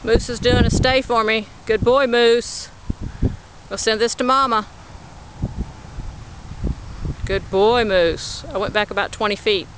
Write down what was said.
Moose is doing a stay for me. Good boy, Moose. We'll send this to Mama. Good boy, Moose. I went back about 20 feet.